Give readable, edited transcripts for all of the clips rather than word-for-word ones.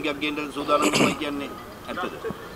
නායකයෙක් ගේන්න සූදානම් වෙනවා කියන්නේ ඇත්තද?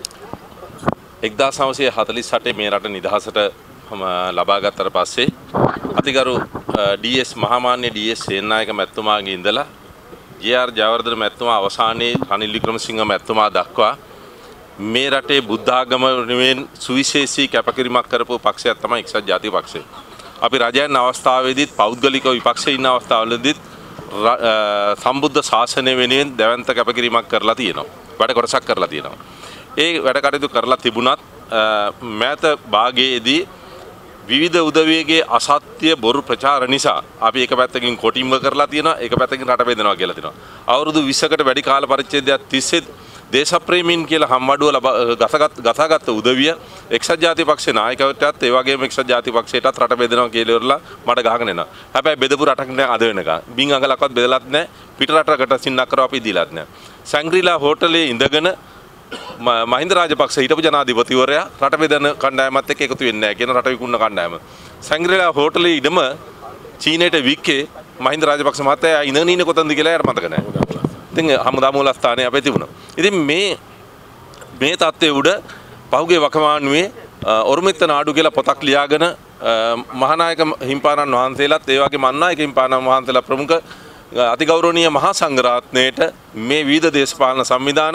1948 මේ රට නිදහසට ලබා ගත්තට පස්සේ අතිගරු ඩී.එස්. මහාමාන්‍ය ඩී.එස්. සේනානායක මැතිතුමාගේ ඉඳලා ජේ.ආර්. ජයවර්ධන මැතිතුමා අවසානයේ රනිල් වික්‍රමසිංහ මැතිතුමා දක්වා මේ රටේ බුද්ධ ආගම වෙනුවෙන් සුවිශේෂී කැපකිරීමක් කරපු පක්ෂයක් තමයි එක්සත් ජාතික පක්ෂය. අපි රජයන් අවස්ථාවේදීත් පෞද්ගලික විපක්ෂයේ ඉන්න අවස්ථාවලදීත් සම්බුද්ධ ශාසනය වෙනුවෙන් දැවැන්ත කැපකිරීමක් කරලා තියෙනවා. වැඩ කොටසක් කරලා තියෙනවා. ඒ වැඩ කටයුතු කරලා තිබුණත් මෑත භාගයේදී විවිධ උදවියගේ අසත්‍ය බොරු ප්‍රචාර නිසා අපි එක පැත්තකින් කොටිම්බ කරලා තියෙනවා, එක පැත්තකින් රට බෙදනවා කියලා තියෙනවා. අවුරුදු 20කට වැඩි කාල පරිච්ඡේදයක් තිස්සේ දේශප්‍රේමීන් කියලා හම්වඩුව ගසාගත් උදවිය එක්සත් ජාතික පක්ෂේ නායකවටත් ඒ වගේම එක්සත් ජාතික පක්ෂයටත් රට බෙදනවා කියලා ඉවරලා මට ගහගෙන එනවා. හැබැයි බෙදපු රටක් නෑ අද වෙනකන්. බින් අඟලක්වත් බෙදලත් නෑ. පිට රටකට සින්නක් කරව අපි දීලත් නෑ. සංග්‍රීලා හෝටලේ ඉඳගෙන මහින්ද රාජපක්ෂ හිටපු ජනාධිපතිවරයා රට බෙදන කණ්ඩායමත් එක්ක එකතු වෙන්නේ නැහැ කියන රට විකුණන කණ්ඩායම. සංග්‍රීලා හෝටලේ ඉදම චීනයට වික්කේ මහින්ද රාජපක්ෂ මහත්තයා ඉඳගෙන ඉන්නේ කොතනද කියලා යාට මතක නැහැ. ඉතින් හමුදා මූලස්ථානයේ අපේ තිබුණා. ඉතින් මේ තත්ත්වයේ උඩ පහුගිය වකවානුවේ ඔරුමිත්ත නාඩු කියලා පොතක් ලියාගෙන මහානායක හිම්පාණන් වහන්සේලාත් ඒ වගේම අන්නායක හිම්පාණන් වහන්සේලා ප්‍රමුඛ අතිගෞරවනීය මහා සංඝරත්නයේට මේ විවිධ දේශපාලන සංවිධාන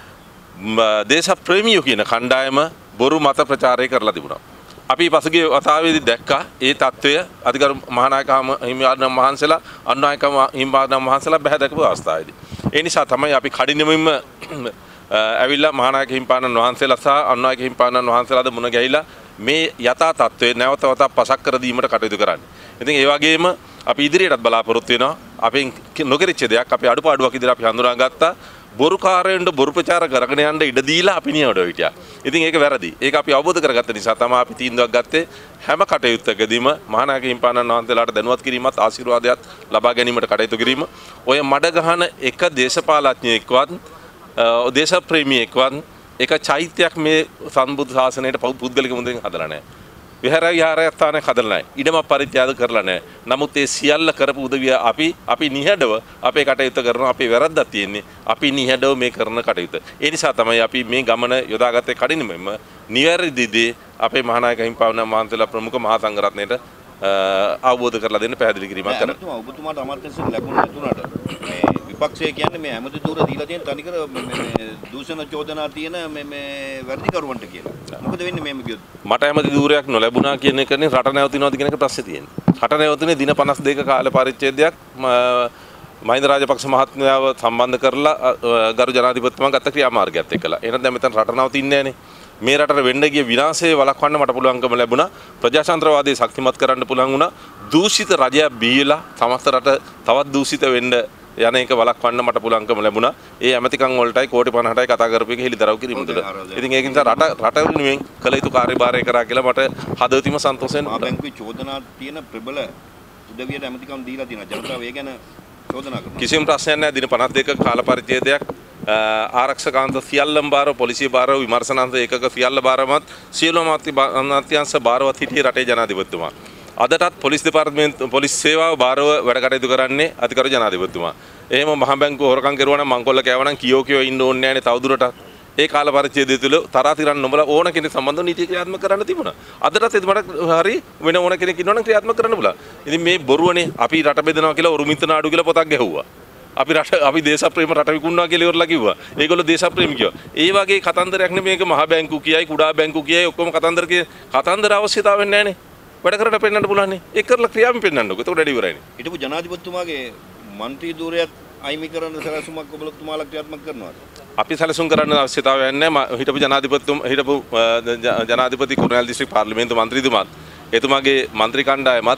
දේශප්‍රේමියෝ කියන කණ්ඩායම බොරු මත ප්‍රචාරය කරලා තිබුණා. අපි පසුගිය වතාවේදී දැක්කා ඒ తত্ত্বය අධිකරු මහානායක හිමිපාණන් වහන්සේලා අන්නායක හිමිපාණන් වහන්සේලා බහැ දැකපු අවස්ථාවේදී. ඒ නිසා තමයි අපි කඩිනමින්ම ඇවිල්ලා මහානායක හිමිපාණන් වහන්සේලා සහ අන්නායක හිමිපාණන් වහන්සේලාද මුණ ගැහිලා මේ යථා තත්ත්වය නැවත වතාවක් පසක් කර දීමට කටයුතු කරන්නේ. ඉතින් ඒ වගේම අපි ඉදිරියටත් බලාපොරොත්තු වෙනවා. අපෙන් නොකරිච්ච දෙයක් අපේ අඩුපාඩුවක් ඉදිරියට අපි හඳුනාගත්තා. බොරුකාරයන්ට බොරු ප්‍රචාර කරගෙන යන්න ඉඩ දීලා අපි නියමඩ හිටියා. ඉතින් ඒක වැරදි. ඒක අපි අවබෝධ කරගත්ත නිසා තමයි අපි තීන්දුවක් ගත්තේ හැම කටයුත්තකදීම මහානායක හිමිපාණන් වහන්සේලාට දැනුවත් කිරීමත් ආශිර්වාදයක් ලබා ගැනීමට කටයුතු කිරීම. ඔය මඩ ගහන එක දේශපාලඥයෙක්වත් දේශප්‍රේමියෙක්වත් එක චෛත්‍යයක් මේ සම්බුද්ධ ශාසනයට පුද්ගලික මුදෙන් හදලා නැහැ. විහාර විහාරස්ථානයක් හදලා නැහැ. ඉඩම පරිත්‍යාග කරලා නැහැ. නමුත් ඒ සියල්ල කරපු උදවිය අපි නිහඬව අපේ කටයුතු කරනවා. අපේ වැරද්දක් තියෙන්නේ. අපි නිහඬව මේ කරන කටයුතු. ඒ නිසා තමයි අපි මේ ගමන යොදාගත්තේ කඩිනමෙම නිවැරදිදී අපේ මහානායක හිමිපාණන් වහන්සේලා ප්‍රමුඛ මහා සංඝරත්නයට අවබෝධ කරලා දෙන්න පැහැදිලි කිරීමක් කරනවා. ඔබතුමාට අමාත්‍යංශයෙන් ලැබුණ නැතුණට මේ විපක්ෂය කියන්නේ මේ හැමදේ දూరు දීලා තියෙන තනිකර මේ දූෂණ චෝදනා තියෙන මේ වැඩිකරුවන්ට කියලා. මොකද වෙන්නේ මේ කිව්වොත්? මට හැමදේ දూరుයක් නොලැබුණා කියන එකනේ රට නැවතිනවද කියන එක ප්‍රශ්නේ තියෙන්නේ. රට නැවතුනේ දින 52 කාල පරිච්ඡේදයක් මහින්ද රාජපක්ෂ මහත්මයාව සම්බන්ධ කරලා ගරු ජනාධිපතිතුමා ගත්ත ක්‍රියාමාර්ගයත් එක්කලා. එහෙනම් දැන් මෙතන රට නවතින්නේ නැහනේ. මේ රටට වෙන්න ගිය විනාශය වළක්වන්න මට පුළුවන්කම ලැබුණා. ප්‍රජාතන්ත්‍රවාදී ශක්තිමත් කරන්න පුළුවන් වුණා. දූෂිත රජයක් බීලා සමස්ත රට තවත් දූෂිත වෙන්න යන එක වළක්වන්න මට පුළුවන්කම ලැබුණා. ඒ ඇමතිකම් වලටයි කෝටි 50ටයි කතා කරපු එක හෙළිදරව් කිරීම තුළ. ඉතින් ඒක නිසා රට වෙනුවෙන් කළ යුතු කාර්යභාරය කරා කියලා මට හදවතින්ම සන්තෝෂ වෙනවා. බැංකුවේ චෝදනා තියෙන ප්‍රබල උදවියට ඇමතිකම් දීලා තියෙනවා. ජනතාව ඒ ගැන චෝදනා කරනවා. කිසිම ප්‍රශ්නයක් නැහැ. දින 52ක කාල පරිච්ඡේදයක් ආරක්ෂකාන්ත සියල්ලම බාරව පොලිසිය බාරව විමර්ශනාන්ත ඒකක සියල්ල බාරවත් සියලුම අමාත්‍යාංශ බාරවත් හිටියේ රටේ ජනාධිපතිතුමා. අදටත් පොලිස් දෙපාර්තමේන්තුව පොලිස් සේවාව බාරව වැඩ කටයුතු කරන්නේ අධිකරු ජනාධිපතිතුමා. එහෙම මහ බැංකුව හොරකම් කරුවා නම් මංකොල්ල කෑවනම් කියෝ ඉන්න ඕනේ නැහැනේ තවදුරටත්. ඒ කාල පරිච්ඡේදය තුළ තරාතිරන් නොබලා ඕන කෙනෙක් සම්බන්ධව නීති ක්‍රියාත්මක කරන්න තිබුණා. අදටත් එතුමාට හරි වෙන ඕන කෙනෙක් ඉන්නවනම් ක්‍රියාත්මක කරන්න බුණා. ඉතින් මේ බොරුවනේ අපි රට බෙදනවා කියලා උරුමිත නාඩු කියලා පොතක් ගැහුවා. අපි දේශප්‍රේම රට විකුණනවා කියලා ඉවරලා කිව්වා. ඒගොල්ලෝ දේශප්‍රේම කිව්වා. ඒ වගේ කතන්දරයක් නෙමෙයි මේක මහ බැංකු කියයි කුඩා බැංකු කියයි ඔක්කොම කතන්දර අවශ්‍යතාවයක් නැහැනේ. වැඩ කරලා පෙන්නන්න පුළුවන්නේ. ඒක කරලා ක්‍රියාවෙන් පෙන්නන්නකො. ඒකට වැඩි ඉවරයිනේ. හිටපු ජනාධිපතිතුමාගේ മന്ത്രി ධූරයත් අයිමි කරන සැලසුමක් ඔබතුමාලා ක්‍රියාත්මක කරනවාද? අපි සැලසුම් කරන්න අවශ්‍යතාවයක් නැහැ. හිටපු ජනාධිපති කුරුණෑගල දිස්ත්‍රික් පාර්ලිමේන්තු මන්ත්‍රීතුමාත් එතුමාගේ මන්ත්‍රී කණ්ඩායමත්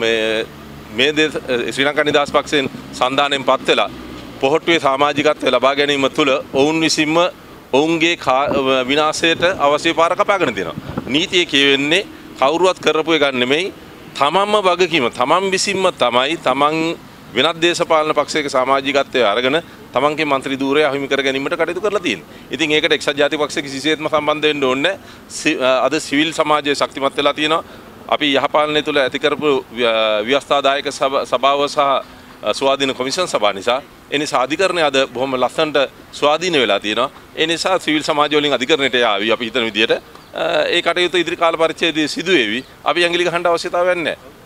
මේ ශ්‍රී ලංකා නිදහස් පක්ෂයෙන් සන්දානයෙන් පත් වෙලා පොහොට්ටුවේ සමාජිකත්වය ලබා ගැනීම තුළ ඔවුන් විසින්ම ඔවුන්ගේ විනාශයට අවශ්‍ය පාර කපාගෙන තියෙනවා. නීතියේ කියවෙන්නේ කවුරුවත් කරපු එක නෙමෙයි තමන්ම වගකීම තමන් විසින්ම තමයි තමන් වෙනත් දේශපාලන පක්ෂයක සමාජිකත්වය අරගෙන තමන්ගේ മന്ത്രി ධූරය අහිමි කර ගැනීමට කටයුතු කරලා තියෙනවා. ඉතින් ඒකට එක්සත් ජාතික පක්ෂය කිසිසේත්ම සම්බන්ධ වෙන්න ඕනේ නැහැ. අද සිවිල් සමාජය ශක්තිමත් වෙලා තියෙනවා. අපි යහපාලනය තුළ ඇති කරපු ව්‍යවස්ථාදායක සභාව සහ ස්වාධීන කොමිෂන් සභාව නිසා ඒ නිසා අධිකරණය අද බොහොම ලස්සනට ස්වාධීන වෙලා තියෙනවා. ඒ නිසා සිවිල් සමාජය වලින් අධිකරණයට යාවි අපි හිතන විදිහට ඒ කටයුතු ඉදිරි කාල පරිච්ඡේදයේ සිදු වෙවි. අපි ඇඟිලි ගහන්න අවශ්‍යතාවයක් නැහැ.